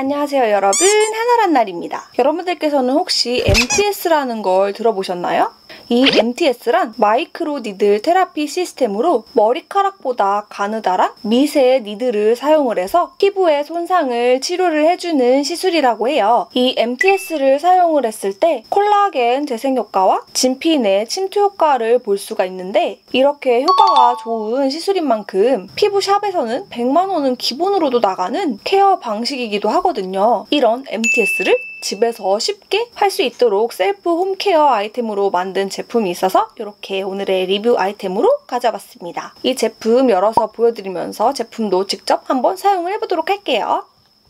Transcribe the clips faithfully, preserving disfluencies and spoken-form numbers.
안녕하세요 여러분, 해나란 날입니다. 여러분들께서는 혹시 엠티에스라는 걸 들어보셨나요? 이 엠티에스란 마이크로 니들 테라피 시스템으로 머리카락보다 가느다란 미세 니들을 사용을 해서 피부의 손상을 치료를 해주는 시술이라고 해요. 이 엠티에스를 사용을 했을 때 콜라겐 재생 효과와 진피내 침투 효과를 볼 수가 있는데, 이렇게 효과가 좋은 시술인 만큼 피부샵에서는 백만 원은 기본으로도 나가는 케어 방식이기도 하거든요. 이런 엠티에스를 집에서 쉽게 할 수 있도록 셀프 홈케어 아이템으로 만든 제품이 있어서 이렇게 오늘의 리뷰 아이템으로 가져봤습니다. 이 제품 열어서 보여드리면서 제품도 직접 한번 사용을 해보도록 할게요.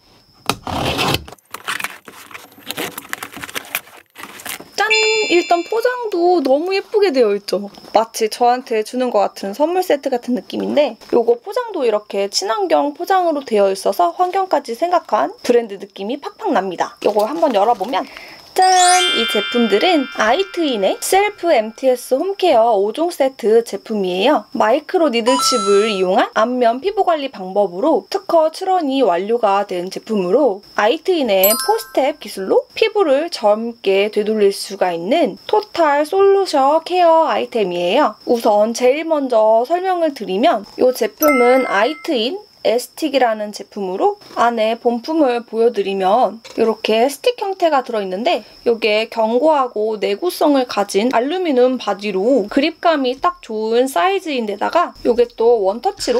짠! 일단 포장도 너무 예쁘게 되어 있죠? 마치 저한테 주는 것 같은 선물 세트 같은 느낌인데, 요거 포장도 이렇게 친환경 포장으로 되어 있어서 환경까지 생각한 브랜드 느낌이 팍팍 납니다. 요거 한번 열어보면 짠! 이 제품들은 아이트인의 셀프 엠티에스 홈케어 오 종 세트 제품이에요. 마이크로 니들칩을 이용한 안면 피부관리 방법으로 특허 출원이 완료가 된 제품으로 아이트인의 사 스텝 기술로 피부를 젊게 되돌릴 수가 있는 토탈 솔루션 케어 아이템이에요. 우선 제일 먼저 설명을 드리면 이 제품은 아이트인 에스틱이라는 제품으로 안에 본품을 보여드리면 이렇게 스틱 형태가 들어있는데, 이게 견고하고 내구성을 가진 알루미늄 바디로 그립감이 딱 좋은 사이즈인데다가 이게 또 원터치로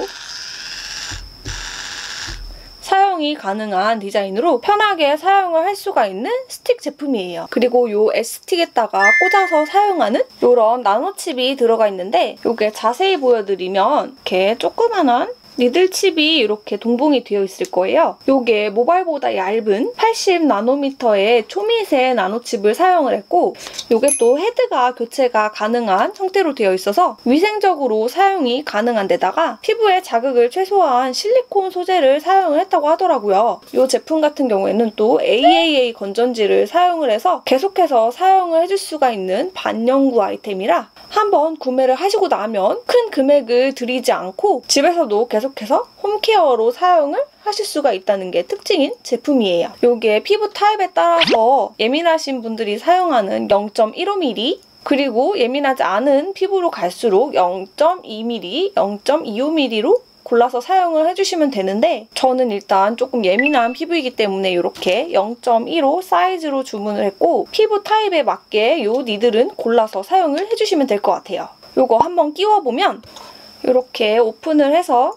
사용이 가능한 디자인으로 편하게 사용을 할 수가 있는 스틱 제품이에요. 그리고 이 에스틱에다가 꽂아서 사용하는 이런 나노칩이 들어가 있는데, 이게 자세히 보여드리면 이렇게 조그만한 니들칩이 이렇게 동봉이 되어 있을 거예요. 이게 모발보다 얇은 팔십 나노미터의 초미세 나노칩을 사용을 했고, 이게 또 헤드가 교체가 가능한 형태로 되어 있어서 위생적으로 사용이 가능한 데다가 피부에 자극을 최소화한 실리콘 소재를 사용을 했다고 하더라고요. 이 제품 같은 경우에는 또 에이에이에이 건전지를 사용을 해서 계속해서 사용을 해줄 수가 있는 반영구 아이템이라 한번 구매를 하시고 나면 큰 금액을 들이지 않고 집에서도 계속해서 홈케어로 사용을 하실 수가 있다는 게 특징인 제품이에요. 이게 피부 타입에 따라서 예민하신 분들이 사용하는 영 점 일오 밀리미터, 그리고 예민하지 않은 피부로 갈수록 영 점 이 밀리미터, 영 점 이오 밀리미터로 골라서 사용을 해주시면 되는데, 저는 일단 조금 예민한 피부이기 때문에 이렇게 영 점 일오 사이즈로 주문을 했고, 피부 타입에 맞게 이 니들은 골라서 사용을 해주시면 될 것 같아요. 이거 한번 끼워보면 이렇게 오픈을 해서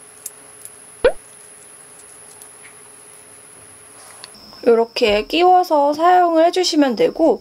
이렇게 끼워서 사용을 해주시면 되고,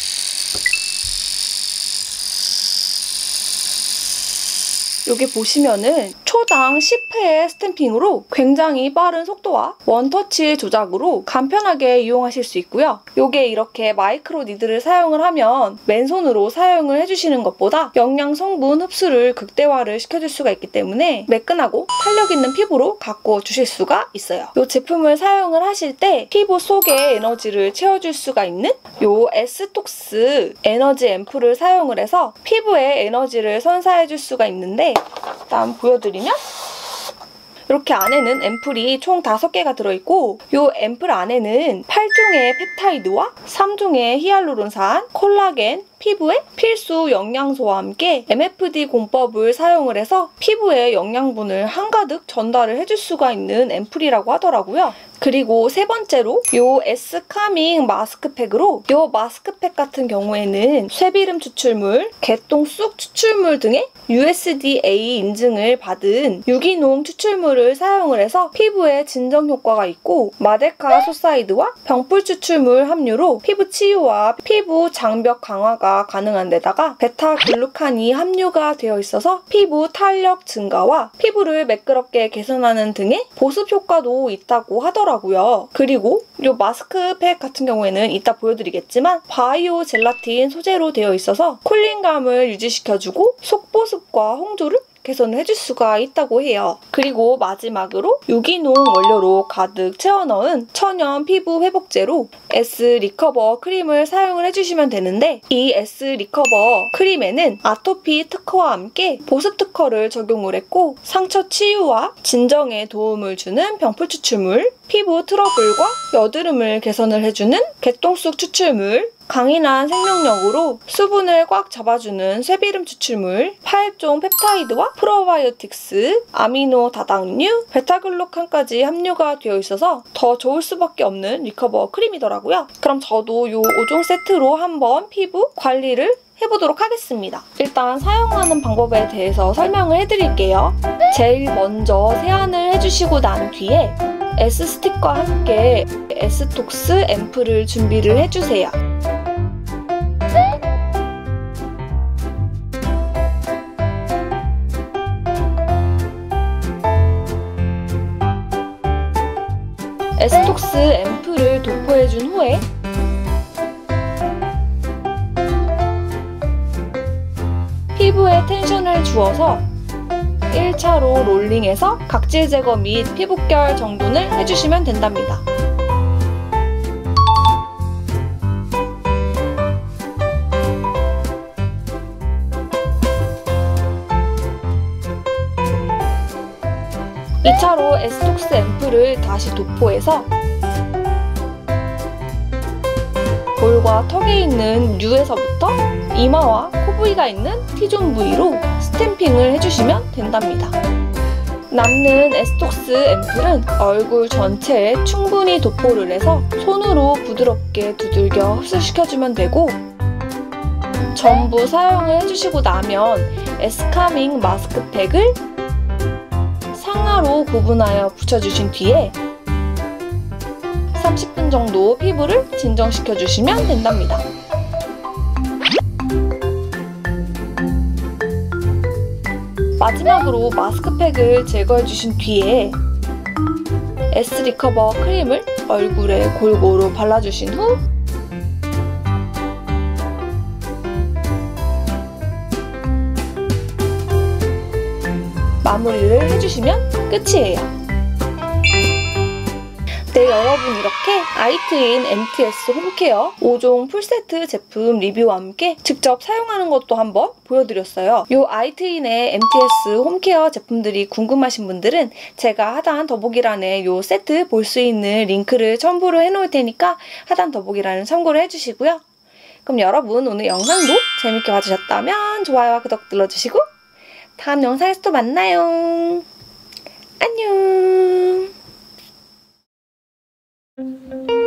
여기 보시면은 초당 십 회의 스탬핑으로 굉장히 빠른 속도와 원터치 조작으로 간편하게 이용하실 수 있고요. 이게 이렇게 마이크로 니들을 사용을 하면 맨손으로 사용을 해주시는 것보다 영양 성분 흡수를 극대화를 시켜줄 수가 있기 때문에 매끈하고 탄력 있는 피부로 가꾸어 주실 수가 있어요. 이 제품을 사용을 하실 때 피부 속에 에너지를 채워줄 수가 있는 이 에스톡스 에너지 앰플을 사용을 해서 피부에 에너지를 선사해줄 수가 있는데, 일단 보여드리면 이렇게 안에는 앰플이 총 다섯 개가 들어있고, 이 앰플 안에는 팔 종의 펩타이드와 삼 종의 히알루론산, 콜라겐, 피부에 필수 영양소와 함께 엠에프디 공법을 사용을 해서 피부에 영양분을 한가득 전달을 해줄 수가 있는 앰플이라고 하더라고요. 그리고 세 번째로 이 S카밍 마스크팩으로, 이 마스크팩 같은 경우에는 쇠비름 추출물, 개똥쑥 추출물 등의 유에스디에이 인증을 받은 유기농 추출물을 사용을 해서 피부에 진정 효과가 있고, 마데카 소사이드와 병풀 추출물 함유로 피부 치유와 피부 장벽 강화가 가능한 데다가 베타글루칸이 함유가 되어 있어서 피부 탄력 증가와 피부를 매끄럽게 개선하는 등의 보습 효과도 있다고 하더라고요. 그리고 이 마스크팩 같은 경우에는 이따 보여드리겠지만 바이오 젤라틴 소재로 되어 있어서 쿨링감을 유지시켜주고 속보습과 홍조를 개선을 해줄 수가 있다고 해요. 그리고 마지막으로 유기농 원료로 가득 채워 넣은 천연 피부 회복제로 S 리커버 크림을 사용을 해주시면 되는데, 이 S 리커버 크림에는 아토피 특허와 함께 보습 특허를 적용을 했고, 상처 치유와 진정에 도움을 주는 병풀 추출물, 피부 트러블과 여드름을 개선을 해주는 개똥쑥 추출물, 강인한 생명력으로 수분을 꽉 잡아주는 쇠비름 추출물, 파일종 펩타이드와 프로바이오틱스, 아미노 다당류, 베타글루칸까지 함유가 되어 있어서 더 좋을 수밖에 없는 리커버 크림이더라고요. 그럼 저도 이 오 종 세트로 한번 피부 관리를 해보도록 하겠습니다. 일단 사용하는 방법에 대해서 설명을 해드릴게요. 제일 먼저 세안을 해주시고 난 뒤에 S스틱과 함께 S톡스 앰플을 준비를 해주세요. S톡스 앰플을 도포해준 후에 피부에 텐션을 주어서 일 차로 롤링해서 각질 제거 및 피부결 정돈을 해주시면 된답니다. 이 차로 S톡스 앰플을 다시 도포해서 볼과 턱에 있는 류에서부터 이마와 코 부위가 있는 T존 부위로 스탬핑을 해주시면 된답니다. 남는 S톡스 앰플은 얼굴 전체에 충분히 도포를 해서 손으로 부드럽게 두들겨 흡수시켜주면 되고, 전부 사용을 해주시고 나면 S카밍 마스크팩을 상하로 구분하여 붙여주신 뒤에 삼십 분 정도 피부를 진정시켜주시면 된답니다. 마지막으로 마스크팩을 제거해주신 뒤에 S리커버 크림을 얼굴에 골고루 발라주신 후 마무리를 해주시면 끝이에요. 네, 여러분, 이렇게 아이트인 엠티에스 홈케어 오 종 풀세트 제품 리뷰와 함께 직접 사용하는 것도 한번 보여드렸어요. 이 아이트인의 엠티에스 홈케어 제품들이 궁금하신 분들은 제가 하단 더보기란에 이 세트 볼 수 있는 링크를 첨부를 해놓을 테니까 하단 더보기란을 참고를 해주시고요. 그럼 여러분, 오늘 영상도 재밌게 봐주셨다면 좋아요와 구독 눌러주시고 다음 영상에서 또 만나요. 안녕.